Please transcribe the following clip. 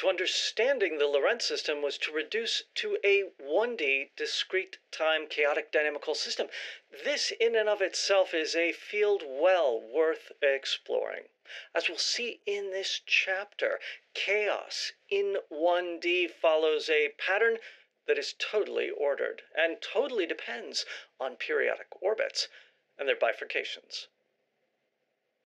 understanding the Lorentz system was to reduce to a 1D discrete time chaotic dynamical system. This in and of itself is a field well worth exploring. As we'll see in this chapter, chaos in 1D follows a pattern that is totally ordered and totally depends on periodic orbits and their bifurcations.